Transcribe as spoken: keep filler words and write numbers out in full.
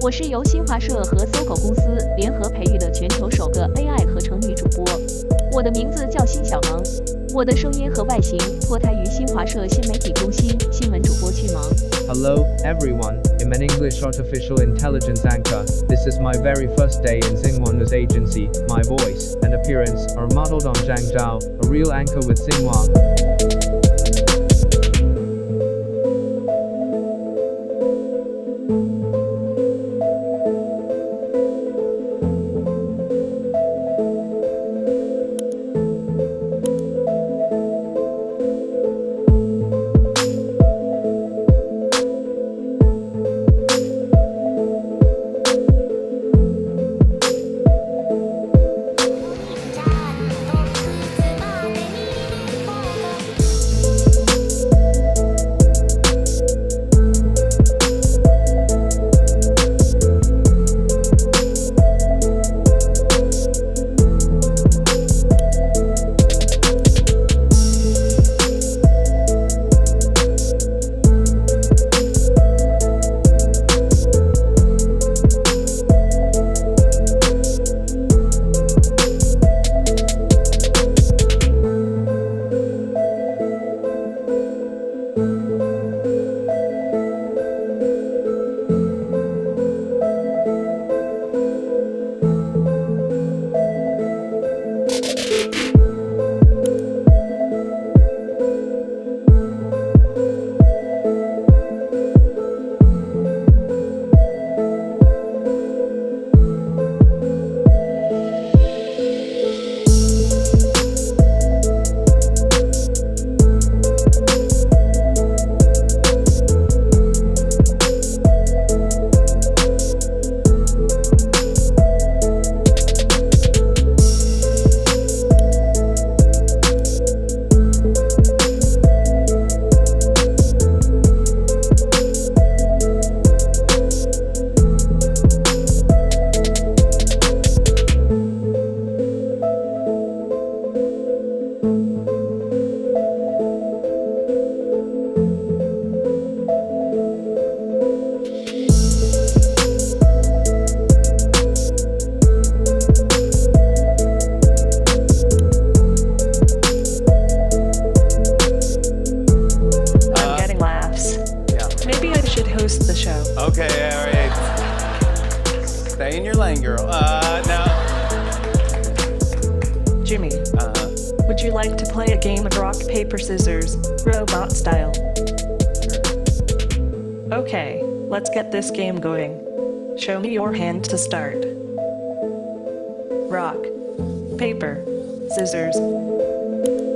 我是由新华社和搜狗公司联合培育的全球首个 A I 合成女主播。我的名字叫辛小芒，我的声音和外形脱胎于新华社新媒体中心新闻主播去芒。 Hello, everyone. I'm an English artificial intelligence anchor. This is my very first day in Xinhua News Agency. My voice and appearance are modeled on Zhang Zhao, a real anchor with Xinhua. Okay, alright. Stay in your lane, girl. Uh, now. Jimmy, Uh-huh. would you like to play a game of rock, paper, scissors, robot style? Okay, let's get this game going. Show me your hand to start. Rock, paper, scissors.